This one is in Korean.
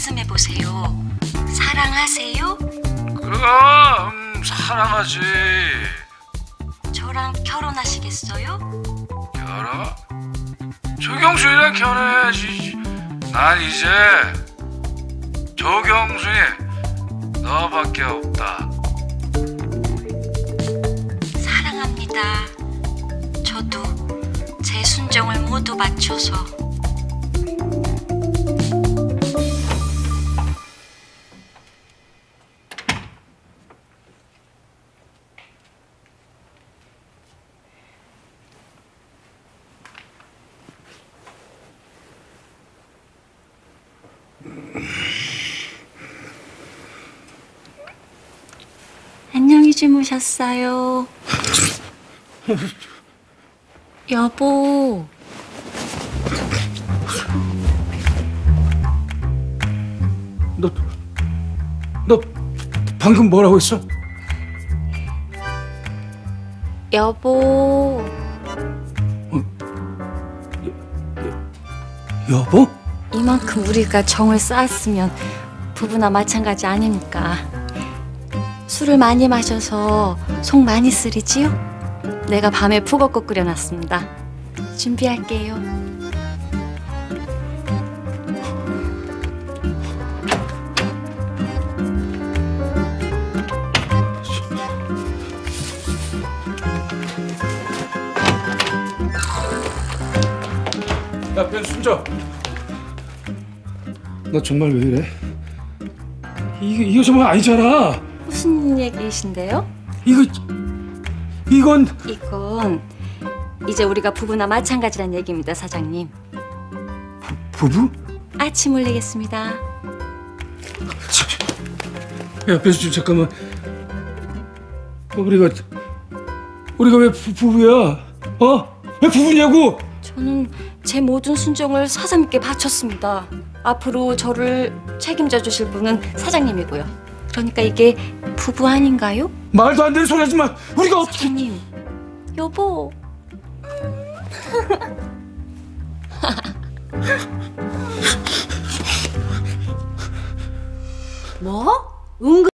말씀해 보세요. 사랑하세요? 그럼 사랑하지. 저랑 결혼하시겠어요? 결혼? 조경순이랑 결혼해야지. 난 이제 조경순이 너밖에 없다. 사랑합니다. 저도 제 순정을 모두 맞춰서. 안녕히 주무셨어요. 여보. 너 방금 뭐라고 했어? 여보. 여보? 이만큼 우리가 정을 쌓았으면 부부나 마찬가지 아닙니까? 술을 많이 마셔서 속 많이 쓰리지요? 내가 밤에 푸거국 끓여놨습니다. 준비할게요. 야, 변순정. 너 정말 왜 이래? 이거 정말 아니잖아. 무슨 얘기이신데요? 이건 이건 이제 우리가 부부나 마찬가지란 얘기입니다, 사장님. 부부? 아침 올리겠습니다. 야, 변순정 잠깐만. 우리가 왜 부부야? 어? 왜 부부냐고? 저는 제 모든 순정을 사장님께 바쳤습니다. 앞으로 저를 책임져 주실 분은 사장님이고요. 그러니까 이게 부부 아닌가요? 말도 안 되는 소리 하지 마. 우리가 어떻게? 사장님, 여보. 뭐? 은근